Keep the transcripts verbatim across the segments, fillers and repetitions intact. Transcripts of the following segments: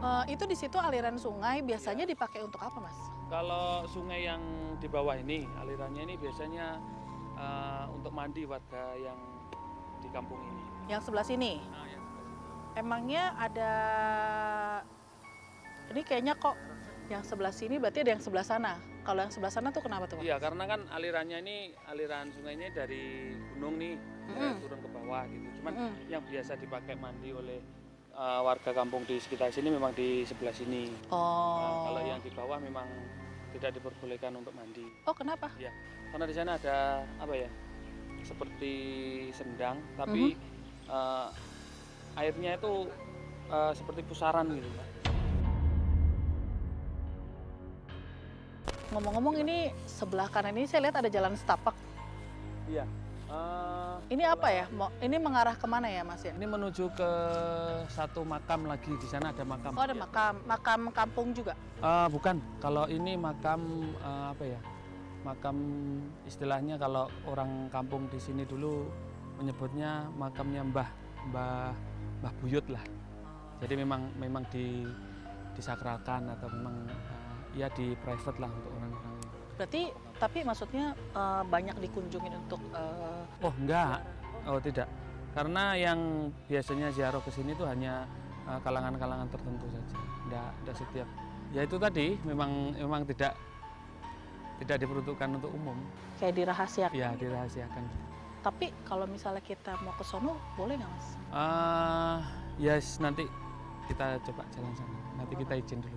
Uh, itu di situ aliran sungai biasanya dipakai untuk apa, Mas? Kalau sungai yang di bawah ini, alirannya ini biasanya uh, untuk mandi warga yang di kampung ini. Yang sebelah sini? Nah, yang sebelah sini. Emangnya ada, ini kayaknya kok yang sebelah sini berarti ada yang sebelah sana. Kalau yang sebelah sana tuh kenapa tuh, Mas? Iya, karena kan alirannya ini, aliran sungainya dari gunung nih, mm-hmm. turun ke bawah gitu. Cuman mm-hmm. yang biasa dipakai mandi oleh uh, warga kampung di sekitar sini memang di sebelah sini. Oh. Nah, kalau yang di bawah memang tidak diperbolehkan untuk mandi. Oh, kenapa? Iya, karena di sana ada apa ya, seperti sendang, tapi mm-hmm. uh, airnya itu uh, seperti pusaran gitu. Ngomong-ngomong, ini sebelah kanan ini saya lihat ada jalan setapak. Iya. Uh, ini apa ya? Ini mengarah kemana ya, Mas ya? Ini menuju ke satu makam lagi. Di sana ada makam. Oh, ada ya. makam. Makam kampung juga? Uh, bukan. Kalau ini makam uh, apa ya? Makam istilahnya kalau orang kampung di sini dulu menyebutnya makamnya Mbah Mbah Mbah Buyut lah. Jadi memang memang di disakralkan atau memang uh, ya di private lah untuk orang-orang. Berarti tapi maksudnya uh, banyak dikunjungin untuk uh, oh enggak. Oh tidak. Karena yang biasanya ziarah ke sini itu hanya uh, kalangan-kalangan tertentu saja. Enggak, enggak setiap. Ya itu tadi memang memang tidak tidak diperuntukkan untuk umum. Kayak dirahasiakan. Ya, dirahasiakan. Tapi kalau misalnya kita mau ke sono boleh nggak, Mas? Uh, yes, nanti kita coba jalan sana. Nanti kita izin dulu.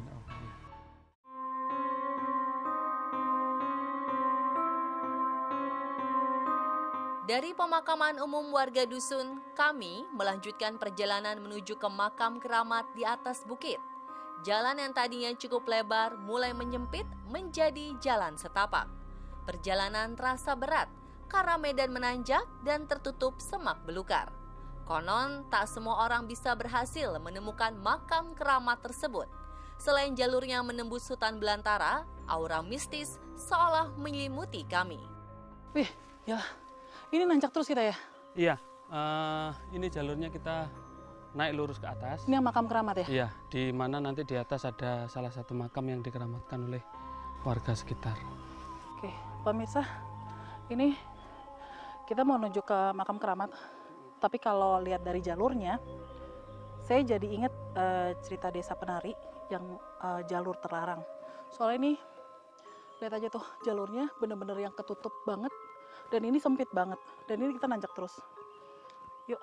Dari pemakaman umum warga dusun, kami melanjutkan perjalanan menuju ke makam keramat di atas bukit. Jalan yang tadinya cukup lebar mulai menyempit menjadi jalan setapak. Perjalanan terasa berat karena medan menanjak dan tertutup semak belukar. Konon tak semua orang bisa berhasil menemukan makam keramat tersebut. Selain jalurnya menembus hutan belantara, aura mistis seolah menyelimuti kami. Wih, ya. Ini nanjak terus kita ya? Iya, uh, ini jalurnya kita naik lurus ke atas. Ini yang makam keramat ya? Iya, di mana nanti di atas ada salah satu makam yang dikeramatkan oleh warga sekitar. Oke, pemirsa, ini kita mau menuju ke makam keramat. Tapi kalau lihat dari jalurnya, saya jadi ingat uh, cerita Desa Penari yang uh, jalur terlarang. Soalnya ini, lihat aja tuh jalurnya bener-bener yang ketutup banget. Dan ini sempit banget, dan ini kita nanjak terus. Yuk.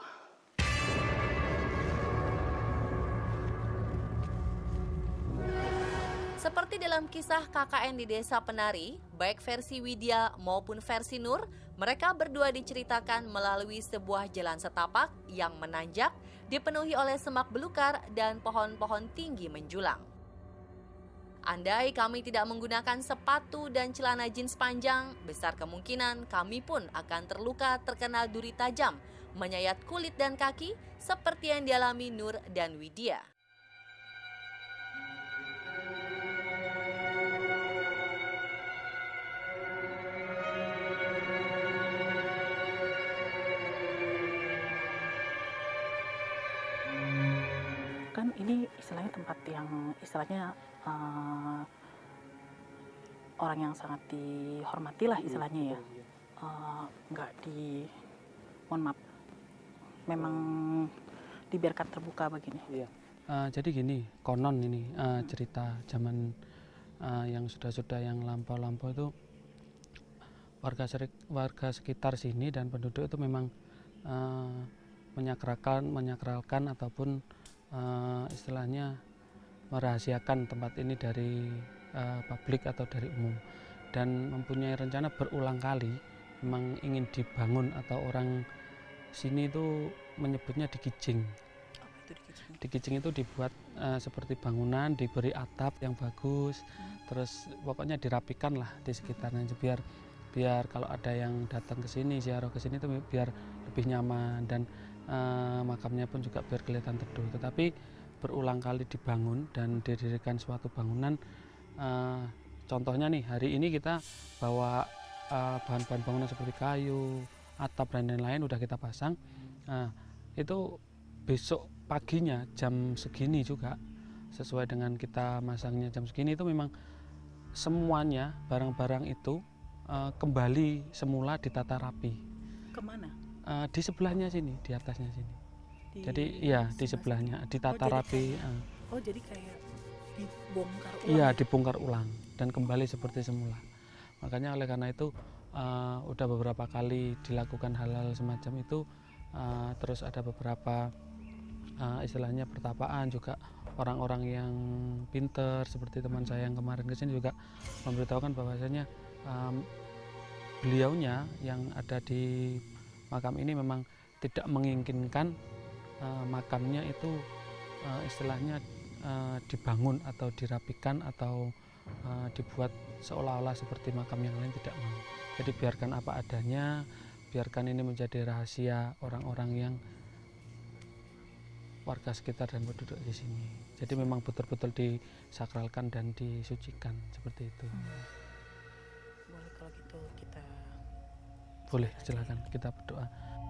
Seperti dalam kisah K K N di Desa Penari, baik versi Widya maupun versi Nur, mereka berdua diceritakan melalui sebuah jalan setapak yang menanjak, dipenuhi oleh semak belukar dan pohon-pohon tinggi menjulang. Andai kami tidak menggunakan sepatu dan celana jeans panjang, besar kemungkinan kami pun akan terluka terkena duri tajam, menyayat kulit dan kaki seperti yang dialami Nur dan Widya. Kan ini istilahnya tempat yang istilahnya uh, orang yang sangat dihormati lah istilahnya ya, uh, nggak di, mohon maaf, memang dibiarkan terbuka begini. Iya. Uh, jadi gini, konon ini uh, cerita zaman uh, yang sudah-sudah yang lampau-lampau itu warga warga sekitar sini dan penduduk itu memang uh, menyakralkan menyakralkan ataupun uh, istilahnya merahasiakan tempat ini dari uh, publik atau dari umum, dan mempunyai rencana berulang kali memang ingin dibangun, atau orang sini itu menyebutnya digijing. Apa itu digijing? Digijing itu dibuat uh, seperti bangunan, diberi atap yang bagus, hmm. terus pokoknya dirapikan lah di sekitarnya biar biar kalau ada yang datang ke sini, ziarah ke sini itu biar lebih nyaman, dan uh, makamnya pun juga biar kelihatan teduh. Tetapi berulang kali dibangun dan didirikan suatu bangunan, uh, contohnya nih hari ini kita bawa bahan-bahan uh, bangunan seperti kayu, atap dan lain-lain udah kita pasang. Uh, itu besok paginya jam segini juga sesuai dengan kita masangnya jam segini itu memang semuanya barang-barang itu uh, kembali semula ditata rapi. Kemana? Uh, di sebelahnya sini, di atasnya sini. Di Jadi iya di sebelahnya ditata Oh, jadi rapi. kayak- uh. Oh jadi kayak dibongkar ulang. Iya, dibongkar ulang dan kembali seperti semula. Makanya oleh karena itu uh, udah beberapa kali dilakukan hal-hal semacam itu, uh, terus ada beberapa uh, istilahnya pertapaan juga orang-orang yang pinter seperti teman saya yang kemarin kesini juga memberitahukan bahwasanya um, beliaunya yang ada di makam ini memang tidak menginginkan uh, makamnya itu uh, istilahnya uh, dibangun atau dirapikan atau uh, dibuat seolah-olah seperti makam yang lain, tidak mau. Jadi biarkan apa adanya, biarkan ini menjadi rahasia orang-orang yang warga sekitar dan penduduk di sini. Jadi memang betul-betul disakralkan dan disucikan seperti itu. Hmm. Boleh kalau gitu kita. Boleh, silakan kita berdoa.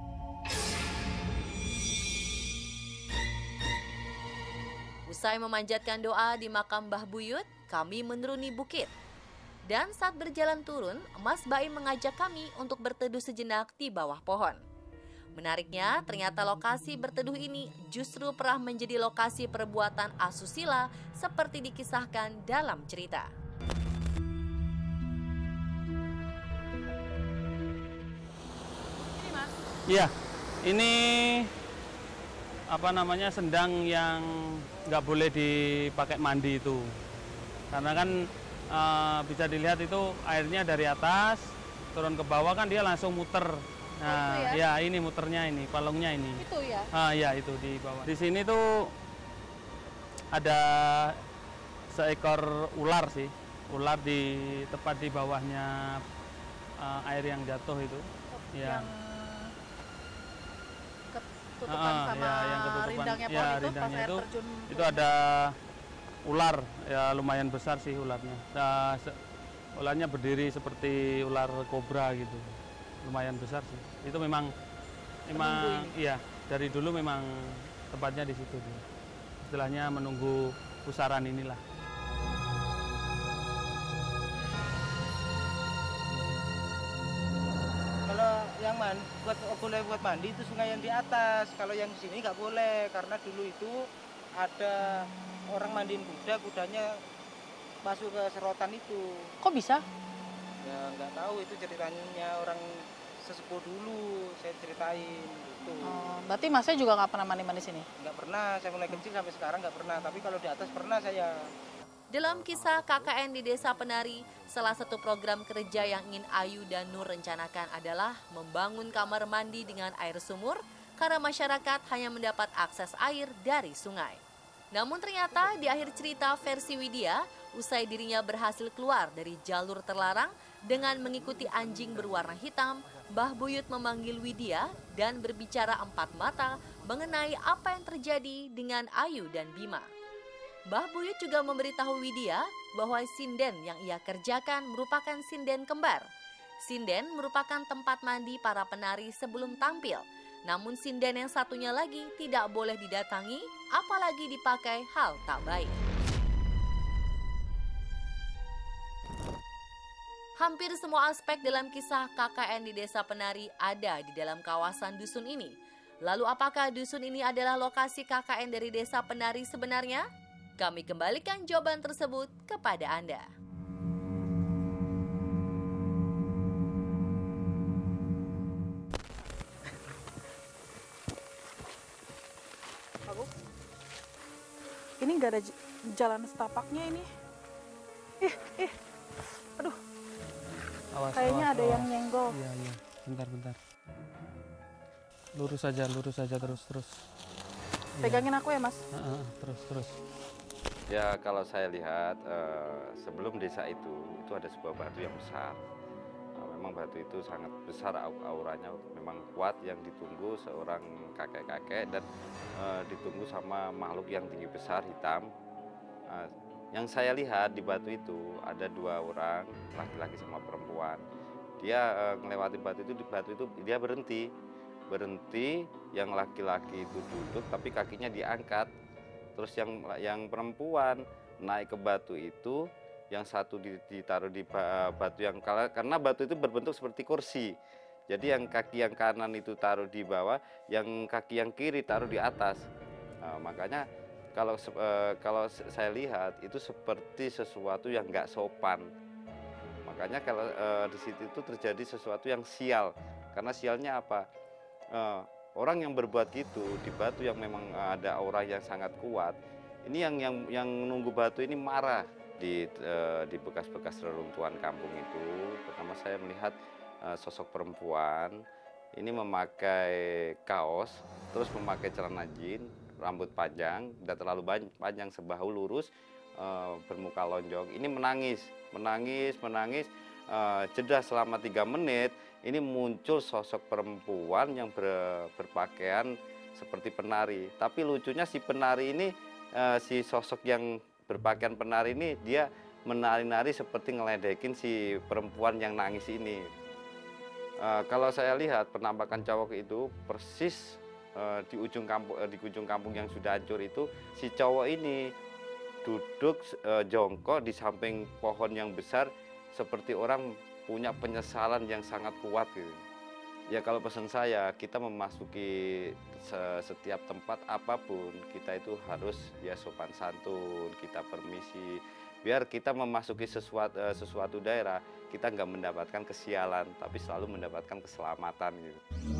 Usai memanjatkan doa di makam Mbah Buyut, kami menuruni bukit. Dan saat berjalan turun, Mas Baim mengajak kami untuk berteduh sejenak di bawah pohon. Menariknya, ternyata lokasi berteduh ini justru pernah menjadi lokasi perbuatan asusila seperti dikisahkan dalam cerita. Ini Mas. Iya, ini apa namanya sendang yang nggak boleh dipakai mandi itu, karena kan uh, bisa dilihat itu airnya dari atas turun ke bawah kan dia langsung muter. Nah, Oh, itu ya? ya ini muternya ini, palungnya ini. Itu ya. Ah ya itu di bawah. Di sini tuh ada seekor ular sih, ular di tepat di bawahnya uh, air yang jatuh itu. Ya. Yang ketutupan Ah, sama ya, yang ketutupan. rindangnya pohon Ya, itu pas rindangnya air itu- terjun. Itu ada ular, ya lumayan besar sih ularnya. Nah, se- ularnya berdiri seperti ular kobra gitu, lumayan besar sih. Itu memang, memang, iya dari dulu memang tempatnya di situ. Dia. Istilahnya menunggu pusaran inilah. Kalau yang man, buat boleh buat mandi itu sungai yang di atas. Kalau yang di sini nggak boleh karena dulu itu ada orang mandiin kuda, kudanya masuk ke serotan itu. Kok bisa? Ya nggak tahu itu ceritanya orang sesepuh dulu saya ceritain gitu. Oh, berarti masnya juga nggak pernah mandi-mandi sini? Nggak pernah, saya mulai kecil sampai sekarang nggak pernah. Tapi kalau di atas pernah saya. Dalam kisah K K N di Desa Penari, salah satu program kerja yang ingin Ayu dan Nur rencanakan adalah membangun kamar mandi dengan air sumur karena masyarakat hanya mendapat akses air dari sungai. Namun ternyata di akhir cerita versi Widya, usai dirinya berhasil keluar dari jalur terlarang dengan mengikuti anjing berwarna hitam, Mbah Buyut memanggil Widya dan berbicara empat mata mengenai apa yang terjadi dengan Ayu dan Bima. Mbah Buyut juga memberitahu Widya bahwa sinden yang ia kerjakan merupakan sinden kembar. Sinden merupakan tempat mandi para penari sebelum tampil. Namun sinden yang satunya lagi tidak boleh didatangi, apalagi dipakai hal tak baik. Hampir semua aspek dalam kisah K K N di Desa Penari ada di dalam kawasan dusun ini. Lalu apakah dusun ini adalah lokasi K K N dari Desa Penari sebenarnya? Kami kembalikan jawaban tersebut kepada Anda. Bagus. Ini nggak ada j- jalan setapaknya ini. Ih, ih. Aduh, Awas, kayaknya awas, ada awas. yang nyenggol. Iya iya, bentar bentar. Lurus saja, lurus saja terus terus. Iya. Pegangin aku ya, Mas. Ah, ah, terus terus. Ya kalau saya lihat eh, sebelum desa itu itu ada sebuah batu yang besar. Nah, memang batu itu sangat besar au- auranya, memang kuat yang ditunggu seorang kakek-kakek dan eh, ditunggu sama makhluk yang tinggi besar hitam. Nah, yang saya lihat di batu itu ada dua orang laki-laki sama perempuan. Dia eh, ngelewatin batu itu di batu itu dia berhenti berhenti yang laki-laki itu duduk tapi kakinya diangkat. Terus yang yang perempuan naik ke batu itu, yang satu ditaruh di batu yang karena batu itu berbentuk seperti kursi. Jadi yang kaki yang kanan itu taruh di bawah, yang kaki yang kiri taruh di atas. Nah, makanya kalau eh, kalau saya lihat itu seperti sesuatu yang nggak sopan. Makanya kalau eh, di situ itu terjadi sesuatu yang sial. Karena sialnya apa? Eh, orang yang berbuat gitu di batu yang memang ada aura yang sangat kuat, ini yang yang yang nunggu batu ini marah. Di eh, di bekas-bekas reruntuhan kampung itu, pertama saya melihat eh, sosok perempuan ini memakai kaos, terus memakai celana jeans, rambut panjang, tidak terlalu panjang, sebahu lurus, eh, bermuka lonjong. Ini menangis, menangis, menangis. Eh, jeda selama tiga menit. Ini muncul sosok perempuan yang ber, berpakaian seperti penari. Tapi lucunya si penari ini, eh, si sosok yang berpakaian penari ini, dia menari-nari seperti ngeledekin si perempuan yang nangis ini. Eh, kalau saya lihat penampakan cowok itu persis eh, di ujung kampung, eh, di ujung kampung yang sudah hancur itu, si cowok ini duduk eh, jongkok di samping pohon yang besar seperti orang punya penyesalan yang sangat kuat gitu. Ya kalau pesan saya, kita memasuki setiap tempat apapun, kita itu harus ya sopan santun, kita permisi. Biar kita memasuki sesuatu, sesuatu daerah, kita nggak mendapatkan kesialan, tapi selalu mendapatkan keselamatan gitu.